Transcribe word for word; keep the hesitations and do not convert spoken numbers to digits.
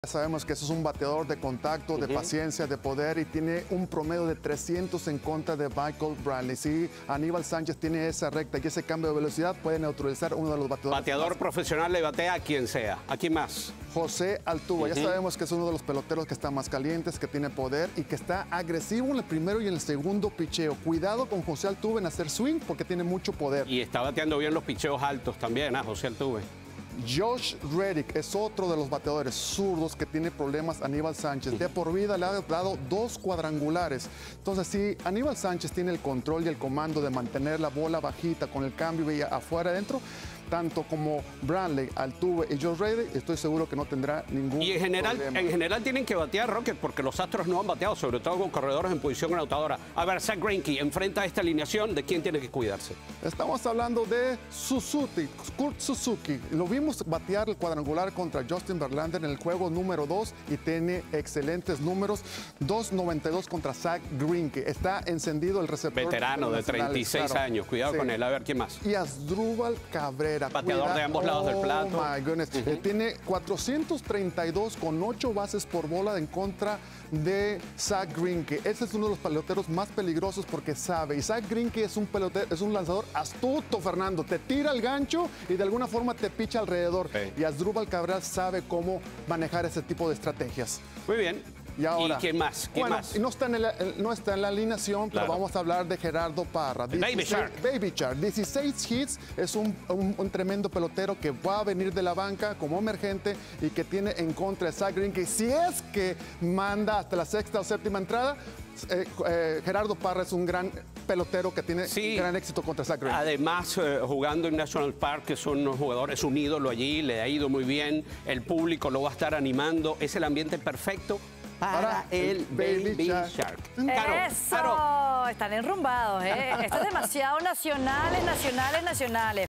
Sabemos que eso es un bateador de contacto, de uh-huh. paciencia, de poder, y tiene un promedio de trescientos en contra de Michael Brantley. Si Aníbal Sánchez tiene esa recta y ese cambio de velocidad, puede neutralizar uno de los bateadores. Bateador más. profesional le batea a quien sea. ¿A quién más? José Altuve. Uh-huh. Ya sabemos que es uno de los peloteros que está más calientes, que tiene poder y que está agresivo en el primero y en el segundo picheo. Cuidado con José Altuve en hacer swing porque tiene mucho poder. Y está bateando bien los picheos altos también, ¿eh? José Altuve. Josh Reddick es otro de los bateadores zurdos que tiene problemas. Aníbal Sánchez de por vida le ha dado dos cuadrangulares. Entonces, si Aníbal Sánchez tiene el control y el comando de mantener la bola bajita con el cambio y afuera adentro, tanto como Brantley, Altuve y Josh Reddick, estoy seguro que no tendrá ningún Y en general, problema. en general tienen que batear, Rocket, porque los Astros no han bateado, sobre todo con corredores en posición anotadora. A ver, Zack Greinke enfrenta a esta alineación, ¿de quién tiene que cuidarse? Estamos hablando de Suzuki, Kurt Suzuki. Lo vimos batear el cuadrangular contra Justin Verlander en el juego número dos y tiene excelentes números. dos noventa y dos contra Zack Greinke. Está encendido el receptor. Veterano de treinta y seis claro. años. Cuidado sí. con él. A ver, ¿quién más? Y Asdrúbal Cabrera. Bateador Cuida. de ambos lados oh, del plato. My goodness. Uh-huh. eh, tiene cuatrocientos treinta y dos con ocho bases por bola en contra de Zack Greinke. Ese es uno de los peloteros más peligrosos porque sabe. Y Zack Greinke es un pelotero, es un lanzador astuto, Fernando. Te tira el gancho y de alguna forma te picha alrededor. Okay. Y Asdrúbal Cabrera sabe cómo manejar ese tipo de estrategias. Muy bien. Y, ahora, ¿Y quién más? ¿Quién bueno, más? No está en, el, no está en la alineación, claro. pero vamos a hablar de Gerardo Parra. dieciséis, Baby Shark. Baby Shark. dieciséis hits, es un, un, un tremendo pelotero que va a venir de la banca como emergente y que tiene en contra de Zack Greinke. Si es que manda hasta la sexta o séptima entrada, eh, eh, Gerardo Parra es un gran pelotero que tiene sí. gran éxito contra Zack Greinke. Además, eh, jugando en National Park, que son unos jugadores, es un ídolo allí, le ha ido muy bien, el público lo va a estar animando, es el ambiente perfecto para, para el Baby, Baby Shark. Shark. Caro, ¡eso! Caro. Están enrumbados, ¿eh? Esto es demasiado nacionales, nacionales, nacionales.